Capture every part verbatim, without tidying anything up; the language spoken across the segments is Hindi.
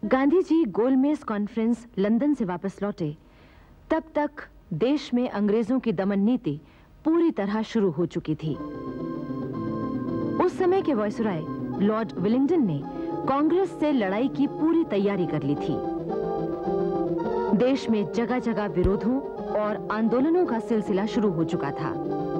गांधी जी गोलमेज कॉन्फ्रेंस लंदन से वापस लौटे तब तक देश में अंग्रेजों की दमन नीति पूरी तरह शुरू हो चुकी थी। उस समय के वायसराय लॉर्ड विलिंगडन ने कांग्रेस से लड़ाई की पूरी तैयारी कर ली थी। देश में जगह जगह विरोधों और आंदोलनों का सिलसिला शुरू हो चुका था।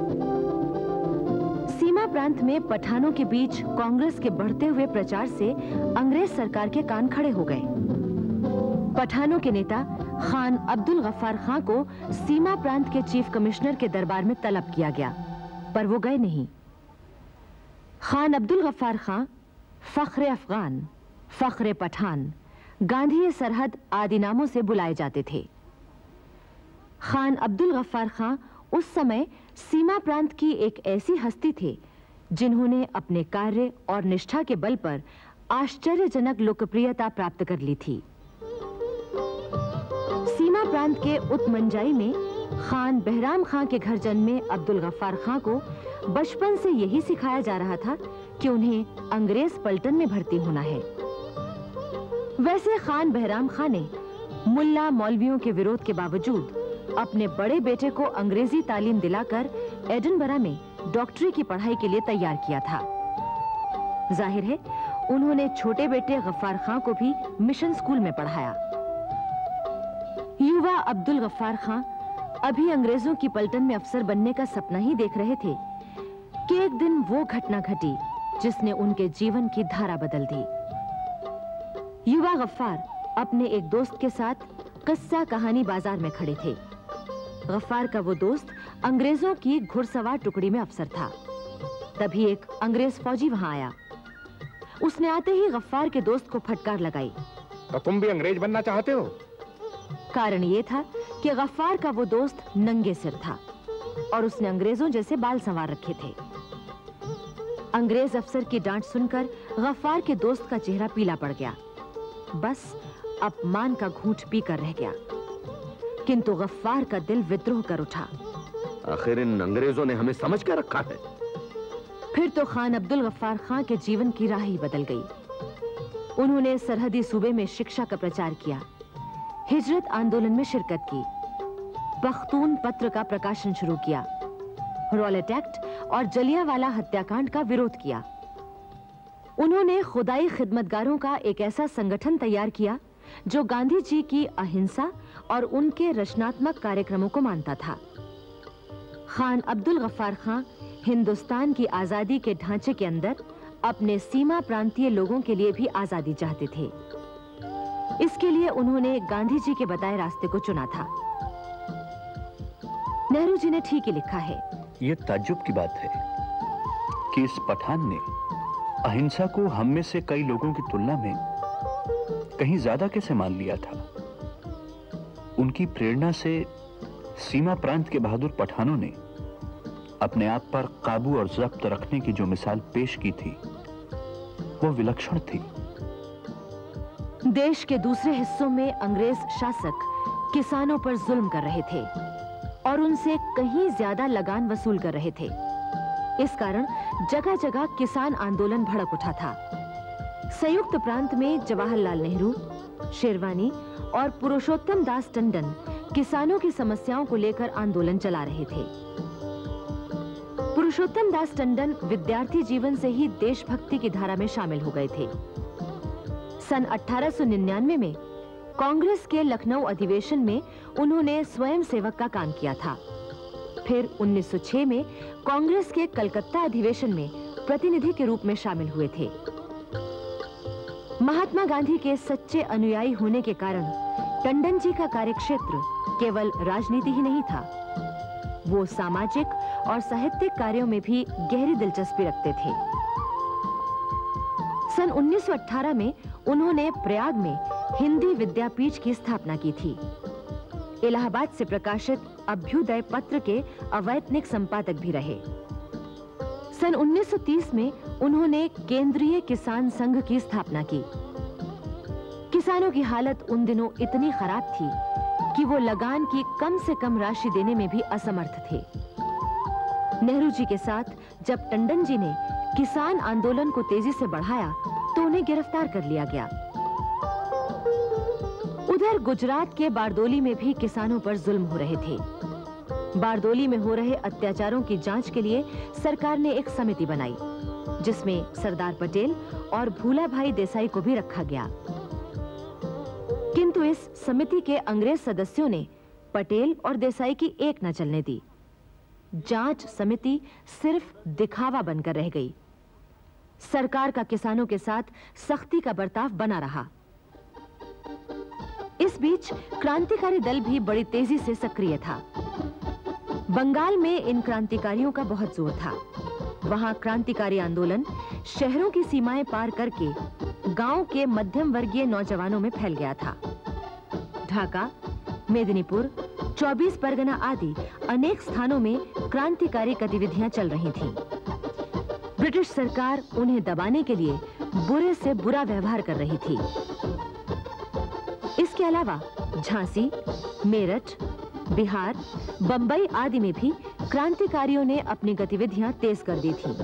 सीमा प्रांत में पठानों के बीच कांग्रेस के बढ़ते हुए प्रचार से अंग्रेज सरकार के कान खड़े हो गए। पठानों के नेता खान अब्दुल गफ्फार खां को सीमा प्रांत के चीफ कमिश्नर के दरबार में तलब किया गया, पर वो गए नहीं। खान अब्दुल गफ्फार खां फख्रे अफगान, फख्रे पठान, गांधी सरहद आदि नामों से बुलाए जाते थे। खान अब्दुल गफ्फार खां उस समय सीमा प्रांत की एक ऐसी हस्ती थे जिन्होंने अपने कार्य और निष्ठा के बल पर आश्चर्यजनक लोकप्रियता प्राप्त कर ली थी। सीमा प्रांत के उत्मंजाई में खान बहराम खां के घर जन्मे अब्दुल गफ्फार खां को बचपन से यही सिखाया जा रहा था कि उन्हें अंग्रेज पलटन में भर्ती होना है। वैसे खान बहराम खां ने मुल्ला मौलवियों के विरोध के बावजूद अपने बड़े बेटे को अंग्रेजी तालीम दिलाकर एडिनबरा में डॉक्टरी की पढ़ाई के लिए तैयार किया था। जाहिर है उन्होंने छोटे बेटे गफ्फार खां को भी मिशन स्कूल में पढ़ाया। युवा अब्दुल गफ्फार खां अभी अंग्रेजों की पलटन में अफसर बनने का सपना ही देख रहे थे कि एक दिन वो घटना घटी जिसने उनके जीवन की धारा बदल दी। युवा गफ्फार अपने एक दोस्त के साथ किस्सा कहानी बाजार में खड़े थे। गफ्फार का वो दोस्त अंग्रेजों की घुड़सवार टुकड़ी में अफसर था। तभी एक अंग्रेज फौजी वहां आया। उसने आते ही गफ्फार के दोस्त को फटकार लगाई। तो तुम भी अंग्रेज बनना चाहते हो? कारण ये था कि गफ्फार का वो दोस्त नंगे सिर था और उसने अंग्रेजों जैसे बाल संवार रखे थे। अंग्रेज अफसर की डांट सुनकर गफ्फार के दोस्त का चेहरा पीला पड़ गया। बस अपमान का घूंट पीकर रह गया। किंतु गफ्फार का दिल विद्रोह कर उठा। आखिर इन अंग्रेजों ने हमें समझ कर रखा है। फिर तो खान अब्दुल गफ्फार खां के जीवन की राह ही बदल गई। उन्होंने सरहदी सूबे में शिक्षा का प्रचार किया, हिजरत आंदोलन में शिरकत की, पख्तून पत्र का प्रकाशन शुरू किया, रॉलेट एक्ट और जलियांवाला हत्याकांड का विरोध किया। उन्होंने खुदाई खिदमतगारों का एक ऐसा संगठन तैयार किया जो गांधी जी की अहिंसा और उनके रचनात्मक कार्यक्रमों को मानता था। खान अब्दुल गफ्फार खां हिंदुस्तान की आजादी के ढांचे के अंदर अपने सीमा प्रांतीय लोगों के लिए भी आजादी चाहते थे। इसके लिए उन्होंने गांधी जी के बताए रास्ते को चुना था। नेहरू जी ने ठीक ही लिखा है। यह ताज्जुब की बात है कि इस पठान ने अहिंसा को हम में से कई लोगों की तुलना में कहीं ज्यादा कैसे मान लिया था। उनकी प्रेरणा से सीमा प्रांत के बहादुर पठानों ने अपने आप पर काबू और जब्त रखने की जो मिसाल पेश की थी वो विलक्षण थी। देश के दूसरे हिस्सों में अंग्रेज शासक किसानों पर जुल्म कर रहे थे और उनसे कहीं ज्यादा लगान वसूल कर रहे थे। इस कारण जगह जगह किसान आंदोलन भड़क उठा था। संयुक्त प्रांत में जवाहरलाल नेहरू, शेरवानी और पुरुषोत्तम दास टंडन किसानों की समस्याओं को लेकर आंदोलन चला रहे थे। पुरुषोत्तम दास टंडन विद्यार्थी जीवन से ही देशभक्ति की धारा में शामिल हो गए थे। सन अठारह सौ निन्यानवे में कांग्रेस के लखनऊ अधिवेशन में उन्होंने स्वयं सेवक का काम किया था। फिर उन्नीस सौ छह में कांग्रेस के कलकत्ता अधिवेशन में प्रतिनिधि के रूप में शामिल हुए थे। महात्मा गांधी के सच्चे अनुयायी होने के कारण टंडन जी का कार्यक्षेत्र केवल राजनीति ही नहीं था, वो सामाजिक और साहित्यिक कार्यों में भी गहरी दिलचस्पी रखते थे। सन उन्नीस सौ अठारह में उन्होंने प्रयाग में हिंदी विद्यापीठ की स्थापना की थी। इलाहाबाद से प्रकाशित अभ्युदय पत्र के अवैतनिक संपादक भी रहे। सन उन्नीस सौ तीस में उन्होंने केंद्रीय किसान संघ की स्थापना की। किसानों की हालत उन दिनों इतनी खराब थी कि वो लगान की कम से कम राशि देने में भी असमर्थ थे। नेहरू जी के साथ जब टंडन जी ने किसान आंदोलन को तेजी से बढ़ाया तो उन्हें गिरफ्तार कर लिया गया। उधर गुजरात के बारदोली में भी किसानों पर जुल्म हो रहे थे। बारदोली में हो रहे अत्याचारों की जांच के लिए सरकार ने एक समिति बनाई, जिसमें सरदार पटेल और भूलाभाई देसाई को भी रखा गया। किंतु इस समिति के अंग्रेज सदस्यों ने पटेल और देसाई की एक न चलने दी। जांच समिति सिर्फ दिखावा बनकर रह गई। सरकार का किसानों के साथ सख्ती का बर्ताव बना रहा। इस बीच क्रांतिकारी दल भी बड़ी तेजी से सक्रिय था। बंगाल में इन क्रांतिकारियों का बहुत जोर था। वहां क्रांतिकारी आंदोलन शहरों की सीमाएं पार करके गांव के मध्यम वर्गीय नौजवानों में फैल गया था। ढाका, मेदिनीपुर, चौबीस परगना आदि अनेक स्थानों में क्रांतिकारी गतिविधियां चल रही थीं। ब्रिटिश सरकार उन्हें दबाने के लिए बुरे से बुरा व्यवहार कर रही थी। इसके अलावा झांसी, मेरठ, बिहार, बंबई आदि में भी क्रांतिकारियों ने अपनी गतिविधियां तेज कर दी थीं।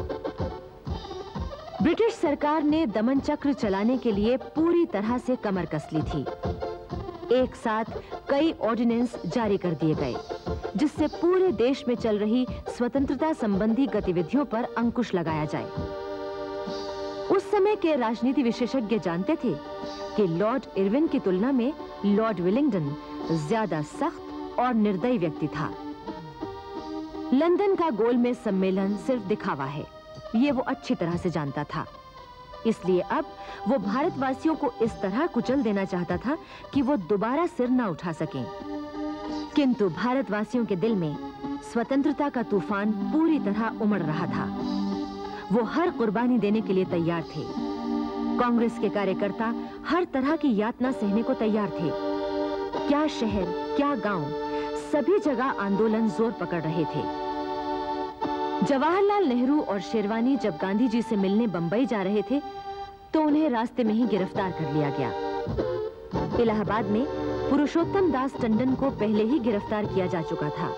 ब्रिटिश सरकार ने दमन चक्र चलाने के लिए पूरी तरह से कमर कस ली थी। एक साथ कई ऑर्डिनेंस जारी कर दिए गए, जिससे पूरे देश में चल रही स्वतंत्रता संबंधी गतिविधियों पर अंकुश लगाया जाए। उस समय के राजनीति विशेषज्ञ जानते थे कि लॉर्ड इरविन की तुलना में लॉर्ड विलिंगडन ज्यादा सख्त और निर्दयी व्यक्ति था। लंदन का गोलमेज सम्मेलन सिर्फ दिखावा है, ये वो अच्छी तरह से जानता था। इसलिए अब वो भारतवासियों को इस तरह कुचल देना चाहता था कि वो दोबारा सिर न उठा सकें। किंतु भारतवासियों के दिल में स्वतंत्रता का तूफान पूरी तरह उमड़ रहा था। वो हर कुर्बानी देने के लिए तैयार थे। कांग्रेस के कार्यकर्ता हर तरह की यातना सहने को तैयार थे। क्या शहर, क्या गांव, सभी जगह आंदोलन जोर पकड़ रहे थे। जवाहरलाल नेहरू और शेरवानी जब गांधी जी से मिलने बंबई जा रहे थे, तो उन्हें रास्ते में ही गिरफ्तार कर लिया गया। इलाहाबाद में पुरुषोत्तम दास टंडन को पहले ही गिरफ्तार किया जा चुका था।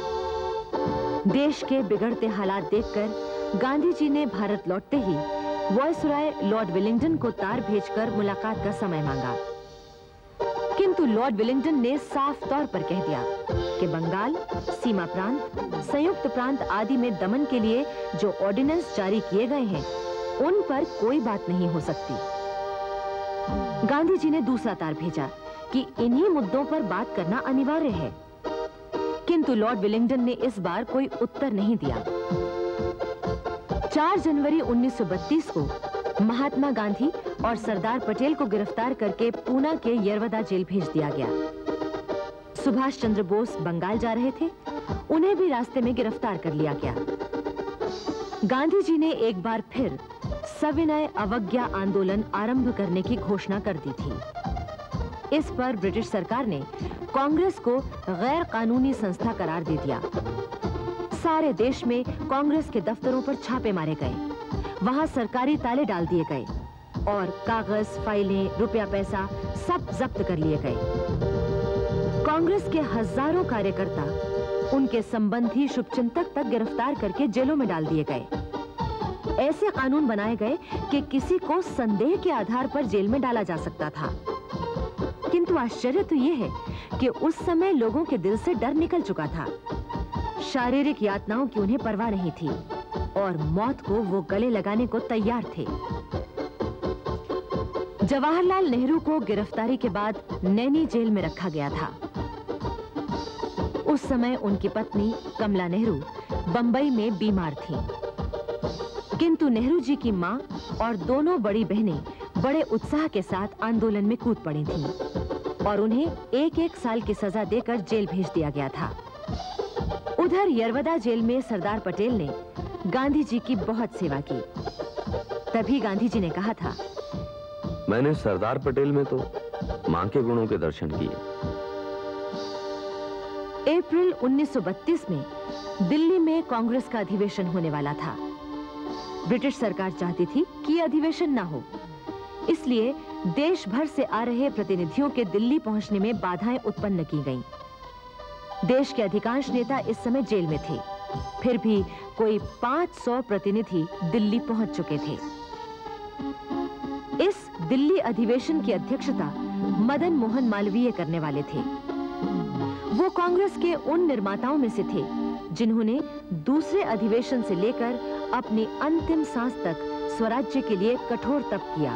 देश के बिगड़ते हालात देखकर गांधी जी ने भारत लौटते ही वायसराय लॉर्ड विलिंगडन को तार भेजकर मुलाकात का समय मांगा। किंतु लॉर्ड विलिंगडन ने साफ तौर पर कह दिया कि बंगाल, सीमा प्रांत, संयुक्त प्रांत आदि में दमन के लिए जो ऑर्डिनेंस जारी किए गए हैं, उन पर कोई बात नहीं हो सकती। गांधी जी ने दूसरा तार भेजा कि इन्हीं मुद्दों पर बात करना अनिवार्य है। किंतु लॉर्ड विलिंगडन ने इस बार कोई उत्तर नहीं दिया। चार जनवरी उन्नीस सौ बत्तीस को महात्मा गांधी और सरदार पटेल को गिरफ्तार करके पूना के यरवदा जेल भेज दिया गया। सुभाष चंद्र बोस बंगाल जा रहे थे, उन्हें भी रास्ते में गिरफ्तार कर लिया गया। गांधी जी ने एक बार फिर सविनय अवज्ञा आंदोलन आरंभ करने की घोषणा कर दी थी। इस पर ब्रिटिश सरकार ने कांग्रेस को गैर कानूनी संस्था करार दे दिया। सारे देश में कांग्रेस के दफ्तरों पर छापे मारे गए, वहां सरकारी ताले डाल दिए गए और कागज, फाइलें, रुपया पैसा सब जब्त कर लिए गए। कांग्रेस के हजारों कार्यकर्ता, उनके संबंधी शुभचिंतक तक गिरफ्तार करके जेलों में डाल दिए गए। ऐसे कानून बनाए गए कि किसी को संदेह के आधार पर जेल में डाला जा सकता था। किंतु आश्चर्य तो यह है कि उस समय लोगों के दिल से डर निकल चुका था। शारीरिक यातनाओं की उन्हें परवाह नहीं थी और मौत को वो गले लगाने को तैयार थे। जवाहरलाल नेहरू को गिरफ्तारी के बाद नैनी जेल में रखा गया था। उस समय उनकी पत्नी कमला नेहरू बंबई में बीमार थीं। किंतु नेहरू जी की मां और दोनों बड़ी बहनें बड़े उत्साह के साथ आंदोलन में कूद पड़ी थीं और उन्हें एक एक साल की सजा देकर जेल भेज दिया गया था। उधर यरवदा जेल में सरदार पटेल ने गांधी जी की बहुत सेवा की। तभी गांधी जी ने कहा था, मैंने सरदार पटेल में तो मां के गुणों के दर्शन किए। अप्रैल उन्नीस सौ बत्तीस में दिल्ली में कांग्रेस का अधिवेशन होने वाला था। ब्रिटिश सरकार चाहती थी कि यह अधिवेशन ना हो, इसलिए देश भर से आ रहे प्रतिनिधियों के दिल्ली पहुंचने में बाधाएं उत्पन्न की गईं। देश के अधिकांश नेता इस समय जेल में थे, फिर भी कोई पाँच सौ प्रतिनिधि दिल्ली पहुंच चुके थे। इस दिल्ली अधिवेशन की अध्यक्षता मदन मोहन मालवीय करने वाले थे। वो कांग्रेस के उन निर्माताओं में से थे जिन्होंने दूसरे अधिवेशन से लेकर अपनी अंतिम सांस तक स्वराज्य के लिए कठोर तप किया।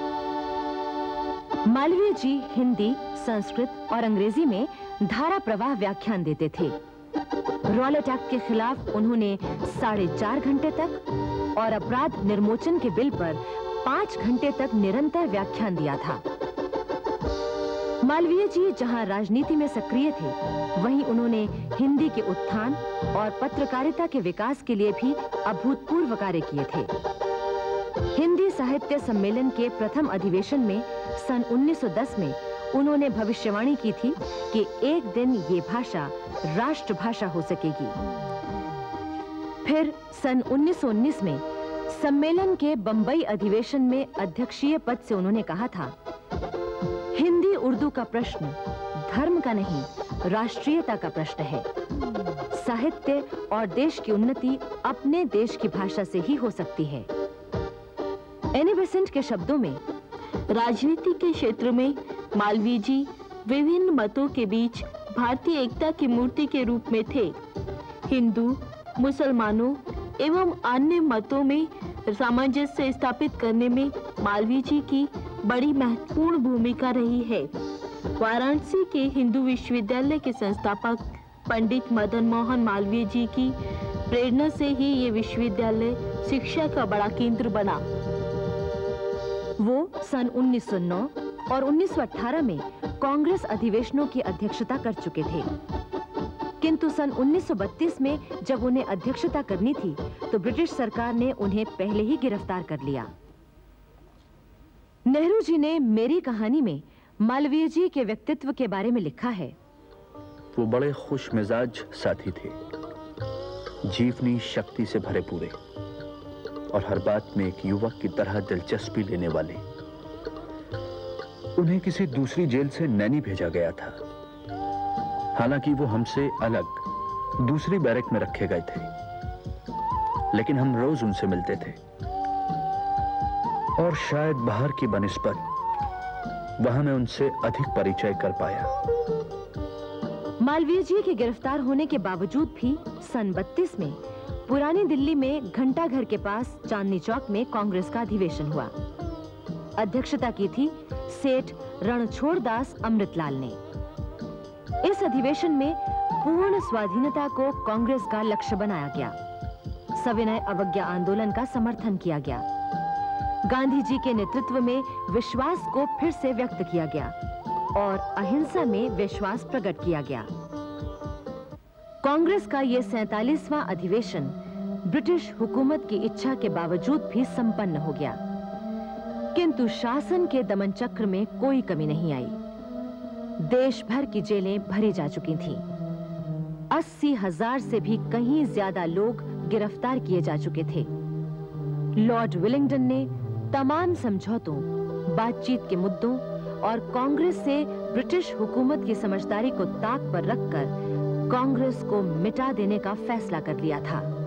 मालवीय जी हिंदी, संस्कृत और अंग्रेजी में धारा प्रवाह व्याख्यान देते थे। रॉलेट एक्ट के खिलाफ उन्होंने साढ़े चार घंटे तक और अपराध निर्मोचन के बिल पर पांच घंटे तक निरंतर व्याख्यान दिया था। मालवीय जी जहां राजनीति में सक्रिय थे, वहीं उन्होंने हिंदी के उत्थान और पत्रकारिता के विकास के लिए भी अभूतपूर्व कार्य किए थे। हिंदी साहित्य सम्मेलन के प्रथम अधिवेशन में सन उन्नीस सौ दस में उन्होंने भविष्यवाणी की थी कि एक दिन ये भाषा राष्ट्रभाषा हो सकेगी। फिर सन उन्नीस सौ उन्नीस में सम्मेलन के बंबई अधिवेशन में अध्यक्षीय पद से उन्होंने कहा था, हिंदी उर्दू का प्रश्न धर्म का नहीं, राष्ट्रीयता का प्रश्न है। साहित्य और देश की उन्नति अपने देश की भाषा से ही हो सकती है। एनी बेसेंट के शब्दों में, राजनीति के क्षेत्र में मालवीय जी विभिन्न मतों के बीच भारतीय एकता की मूर्ति के रूप में थे। हिंदू, मुसलमानों एवं अन्य मतों में सामंजस्य स्थापित करने में मालवीय जी की बड़ी महत्वपूर्ण भूमिका रही है। वाराणसी के हिंदू विश्वविद्यालय के संस्थापक पंडित मदन मोहन मालवीय जी की प्रेरणा से ही ये विश्वविद्यालय शिक्षा का बड़ा केंद्र बना। वो सन उन्नीस सौ नौ और उन्नीस सौ अठारह में कांग्रेस अधिवेशनों की अध्यक्षता कर चुके थे, किंतु सन उन्नीस सौ बत्तीस में जब उन्हें अध्यक्षता करनी थी तो ब्रिटिश सरकार ने उन्हें पहले ही गिरफ्तार कर लिया। नेहरू जी ने मेरी कहानी में मालवीय जी के व्यक्तित्व के बारे में लिखा है, वो बड़े खुश मिजाज साथी थे, जीवनी शक्ति से भरे पूरे और हर बात में एक युवक की तरह दिलचस्पी लेने वाले। उन्हें किसी दूसरी जेल से नैनी भेजा गया था। हालांकि वो हमसे अलग दूसरी बैरक में रखे गए थे, लेकिन हम रोज उनसे मिलते थे और शायद बाहर की बनिस्बत वहां मैं उनसे अधिक परिचय कर पाया। मालवीय जी के गिरफ्तार होने के बावजूद भी सन बत्तीस में पुरानी दिल्ली में घंटा घर के पास चांदनी चौक में कांग्रेस का अधिवेशन हुआ। अध्यक्षता की थी सेठ रणछोड़दास अमृतलाल ने। इस अधिवेशन में पूर्ण स्वाधीनता को कांग्रेस का लक्ष्य बनाया गया। सविनय अवज्ञा आंदोलन का समर्थन किया गया। गांधी जी के नेतृत्व में विश्वास को फिर से व्यक्त किया गया और अहिंसा में विश्वास प्रकट किया गया। कांग्रेस का यह सैंतालीसवां अधिवेशन ब्रिटिश हुकूमत की इच्छा के बावजूद भी संपन्न हो गया, किंतु शासन के दमन चक्र में कोई कमी नहीं आई। देश भर की जेलें भरी जा चुकी थीं। अस्सी हजार से भी कहीं ज्यादा लोग गिरफ्तार किए जा चुके थे। लॉर्ड विलिंगडन ने तमाम समझौतों, बातचीत के मुद्दों और कांग्रेस से ब्रिटिश हुकूमत की समझदारी को ताक पर रखकर कांग्रेस को मिटा देने का फैसला कर लिया था।